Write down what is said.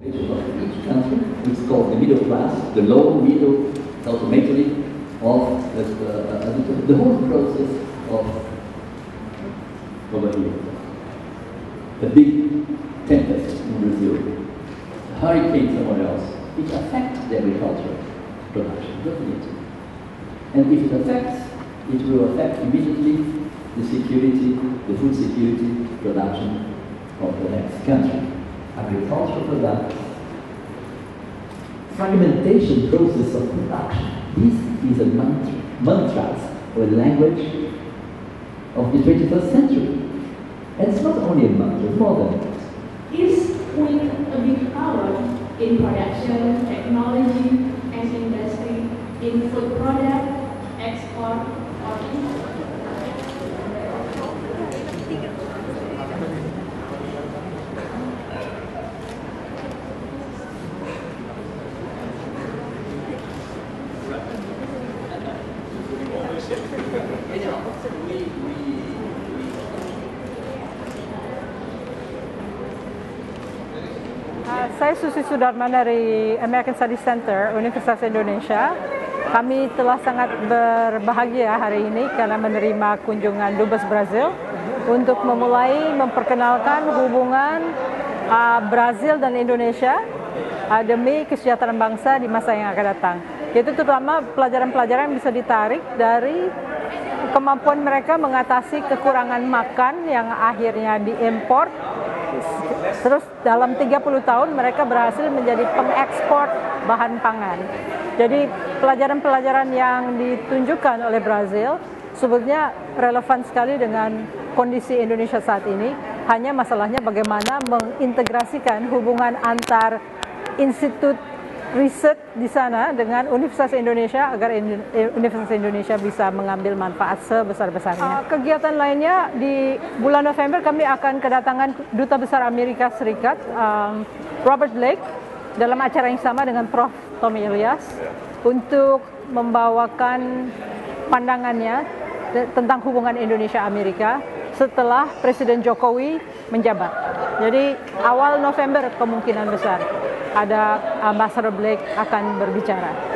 Of each country, it's called the middle class, the low middle, ultimately of the whole process of over here. The big tempest in Brazil, a hurricane somewhere else, it affects the agricultural production, doesn't it? And if it affects, it will affect immediately the security, the food security production of the next country. Agricultural production, fragmentation process of production. This is a mantras or language of the 21st century. And it's not only a mantra, more than that. Is with a big power in production, technology, and industry, in food product, export, or import. Saya Susi Sudarman dari American Studies Center, Universitas Indonesia. Kami telah sangat berbahagia hari ini karena menerima kunjungan Dubes Brazil untuk memulai memperkenalkan hubungan Brazil dan Indonesia demi kesejahteraan bangsa di masa yang akan datang. Yaitu terutama pelajaran-pelajaran yang bisa ditarik dari kemampuan mereka mengatasi kekurangan makan yang akhirnya diimpor. Terus dalam 30 tahun mereka berhasil menjadi pengekspor bahan pangan. Jadi pelajaran-pelajaran yang ditunjukkan oleh Brazil sebetulnya relevan sekali dengan kondisi Indonesia saat ini. Hanya masalahnya bagaimana mengintegrasikan hubungan antar institut riset di sana dengan Universitas Indonesia agar Universitas Indonesia bisa mengambil manfaat sebesar-besarnya. Kegiatan lainnya di bulan November kami akan kedatangan Duta Besar Amerika Serikat Robert Blake dalam acara yang sama dengan Prof. Tommy Ilyas untuk membawakan pandangannya tentang hubungan Indonesia-Amerika setelah Presiden Jokowi menjabat. Jadi awal November kemungkinan besar ada Ambassador Blake akan berbicara.